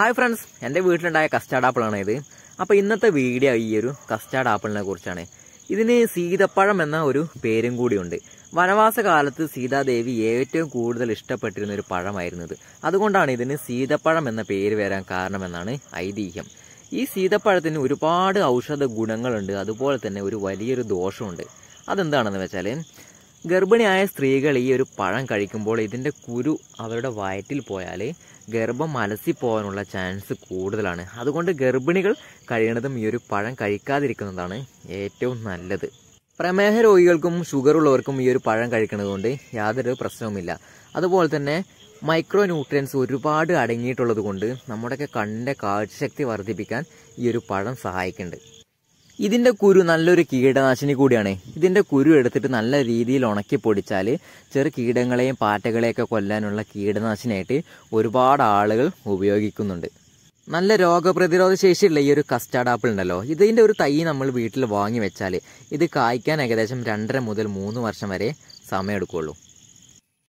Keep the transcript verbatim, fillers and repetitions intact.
Hi friends, എൻ്റെ വീട്ടിലുണ്ടായ custard ആപ്പിളാണ് ഇത്. അപ്പോൾ ഇന്നത്തെ വീഡിയോ ഈ ഒരു കസ്റ്റാർഡ് ആപ്പിളിനെ കുറിച്ചാണ്. ഇതിന് സീതപ്പഴം എന്ന ഒരു പേരും കൂടിയുണ്ട്. വനവാസ കാലത്ത് സീതാദേവി ഏറ്റവും കൂടുതൽ ഇഷ്ടപ്പെട്ടിരുന്ന ഒരു പഴമായിരുന്നത്. അതുകൊണ്ടാണ് ഇതിന് സീതപ്പഴം എന്ന പേര് വരാൻ കാരണമെന്നാണ് ഐതിഹ്യം. ഈ സീതപ്പഴത്തിന് ഒരുപാട് ഔഷധ ഗുണങ്ങളുണ്ട്, അതുപോലെ തന്നെ ഒരു വലിയൊരു ദോഷമുണ്ട്. അതെന്താണെന്ന് വെച്ചാൽ, ഗർഭിണിയായ സ്ത്രീകൾ ഈ ഒരു പഴം കഴിക്കുമ്പോൾ ഇതിൻ്റെ കുരു അവരുടെ വയറ്റിൽ പോയാൽ ഗർഭം അലസിപ്പോകാനുള്ള ചാൻസ് കൂടുതലാണ്. അതുകൊണ്ട് ഗർഭിണികൾ കഴിയുന്നതും ഈ ഒരു പഴം കഴിക്കാതിരിക്കുന്നതാണ് ഏറ്റവും നല്ലത്. പ്രമേഹ രോഗികൾക്കും ഷുഗർ ഉള്ളവർക്കും ഈ ഒരു പഴം കഴിക്കുന്നത് കൊണ്ട് യാതൊരു പ്രശ്നവുമില്ല. അതുപോലെ തന്നെ മൈക്രോ ന്യൂട്രിയൻസ് ഒരുപാട് അടങ്ങിയിട്ടുള്ളത് കൊണ്ട് നമ്മുടെയൊക്കെ കണ്ണിൻ്റെ കാഴ്ചശക്തി വർദ്ധിപ്പിക്കാൻ ഈ ഒരു പഴം സഹായിക്കുന്നുണ്ട്. ഇതിൻ്റെ കുരു നല്ലൊരു കീടനാശിനി കൂടിയാണ്. ഇതിൻ്റെ കുരു എടുത്തിട്ട് നല്ല രീതിയിൽ ഉണക്കി പൊടിച്ചാൽ ചെറു കീടങ്ങളെയും പാറ്റകളെയൊക്കെ കൊല്ലാനുള്ള കീടനാശിനിയായിട്ട് ഒരുപാട് ആളുകൾ ഉപയോഗിക്കുന്നുണ്ട്. നല്ല രോഗപ്രതിരോധ ശേഷിയുള്ള ഈ ഒരു കസ്റ്റാർഡ് ആപ്പിൾ ഉണ്ടല്ലോ, ഇതിൻ്റെ ഒരു തൈ നമ്മൾ വീട്ടിൽ വാങ്ങി വെച്ചാൽ ഇത് കായ്ക്കാൻ ഏകദേശം രണ്ടര മുതൽ മൂന്ന് വർഷം വരെ സമയമെടുക്കുകയുള്ളൂ.